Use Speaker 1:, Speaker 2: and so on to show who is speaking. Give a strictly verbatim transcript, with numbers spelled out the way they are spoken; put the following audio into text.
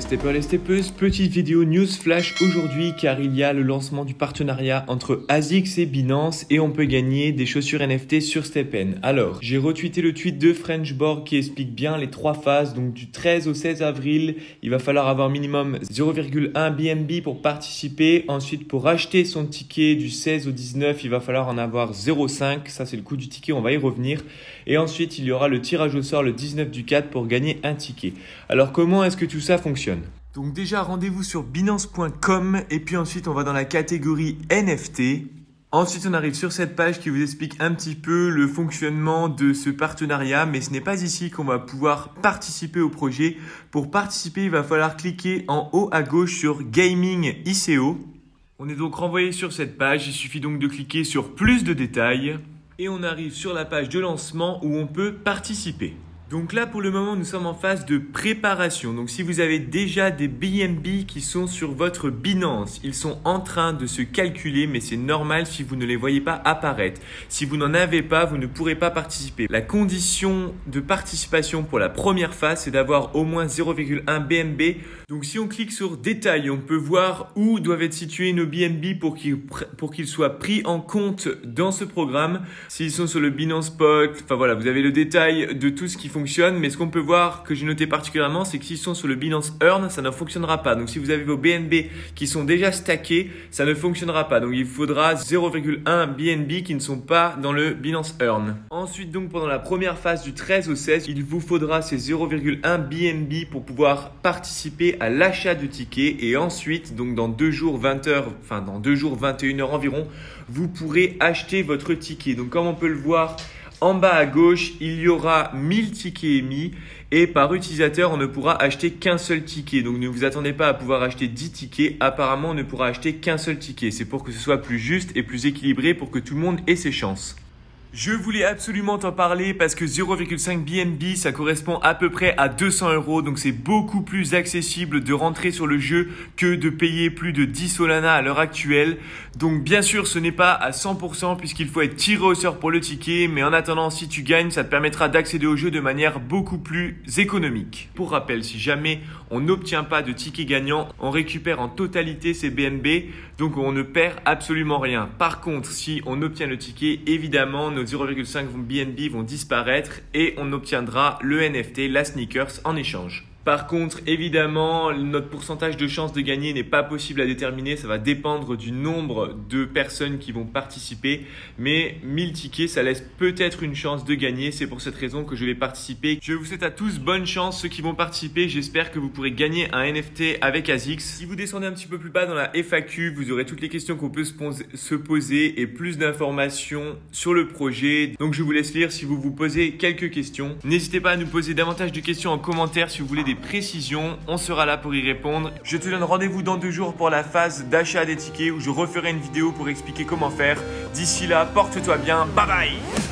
Speaker 1: steppers, les steppeuses, petite vidéo news flash aujourd'hui car il y a le lancement du partenariat entre ASICS et Binance et on peut gagner des chaussures N F T sur STEPN. Alors, j'ai retweeté le tweet de Frenchborg qui explique bien les trois phases. Donc du treize au seize avril, il va falloir avoir minimum zéro virgule un B N B pour participer. Ensuite, pour acheter son ticket du seize au dix-neuf, il va falloir en avoir zéro virgule cinq. Ça, c'est le coût du ticket, on va y revenir. Et ensuite, il y aura le tirage au sort le dix-neuf du quatre pour gagner un ticket. Alors, comment est-ce que tout ça fonctionne? Donc déjà, rendez-vous sur binance point com et puis ensuite, on va dans la catégorie N F T. Ensuite, on arrive sur cette page qui vous explique un petit peu le fonctionnement de ce partenariat, mais ce n'est pas ici qu'on va pouvoir participer au projet. Pour participer, il va falloir cliquer en haut à gauche sur Gaming I C O. On est donc renvoyé sur cette page, il suffit donc de cliquer sur plus de détails et on arrive sur la page de lancement où on peut participer. Donc là, pour le moment, nous sommes en phase de préparation. Donc si vous avez déjà des B N B qui sont sur votre Binance, ils sont en train de se calculer, mais c'est normal si vous ne les voyez pas apparaître. Si vous n'en avez pas, vous ne pourrez pas participer. La condition de participation pour la première phase, c'est d'avoir au moins zéro virgule un B N B. Donc si on clique sur détails, on peut voir où doivent être situés nos B N B pour qu'ils pour qu'ils soient pris en compte dans ce programme. S'ils sont sur le Binance Spot, enfin voilà, vous avez le détail de tout ce qui fonctionne, mais ce qu'on peut voir que j'ai noté particulièrement, c'est que s'ils sont sur le Binance Earn, ça ne fonctionnera pas. Donc si vous avez vos B N B qui sont déjà stackés, ça ne fonctionnera pas. Donc il faudra zéro virgule un B N B qui ne sont pas dans le Binance Earn. Ensuite, donc pendant la première phase du treize au seize, il vous faudra ces zéro virgule un B N B pour pouvoir participer à l'achat de tickets. Et ensuite, donc dans deux jours, vingt heures, enfin dans deux jours, vingt et une heures environ, vous pourrez acheter votre ticket. Donc comme on peut le voir, en bas à gauche, il y aura mille tickets émis et par utilisateur, on ne pourra acheter qu'un seul ticket. Donc ne vous attendez pas à pouvoir acheter dix tickets. Apparemment, on ne pourra acheter qu'un seul ticket. C'est pour que ce soit plus juste et plus équilibré pour que tout le monde ait ses chances. Je voulais absolument t'en parler parce que zéro virgule cinq B N B, ça correspond à peu près à deux cents euros. Donc c'est beaucoup plus accessible de rentrer sur le jeu que de payer plus de dix Solana à l'heure actuelle. Donc bien sûr, ce n'est pas à cent pour cent puisqu'il faut être tiré au sort pour le ticket. Mais en attendant, si tu gagnes, ça te permettra d'accéder au jeu de manière beaucoup plus économique. Pour rappel, si jamais on n'obtient pas de ticket gagnant, on récupère en totalité ses B N B. Donc on ne perd absolument rien. Par contre, si on obtient le ticket, évidemment, nos zéro virgule cinq B N B vont disparaître et on obtiendra le N F T, la sneakers en échange. Par contre, évidemment, notre pourcentage de chance de gagner n'est pas possible à déterminer. Ça va dépendre du nombre de personnes qui vont participer. Mais mille tickets, ça laisse peut-être une chance de gagner. C'est pour cette raison que je vais participer. Je vous souhaite à tous bonne chance, ceux qui vont participer. J'espère que vous pourrez gagner un N F T avec ASICS. Si vous descendez un petit peu plus bas dans la F A Q, vous aurez toutes les questions qu'on peut se poser et plus d'informations sur le projet. Donc, je vous laisse lire si vous vous posez quelques questions. N'hésitez pas à nous poser davantage de questions en commentaire si vous voulez des précisions, on sera là pour y répondre. Je te donne rendez-vous dans deux jours pour la phase d'achat des tickets où je referai une vidéo pour expliquer comment faire. D'ici là, porte-toi bien, bye bye.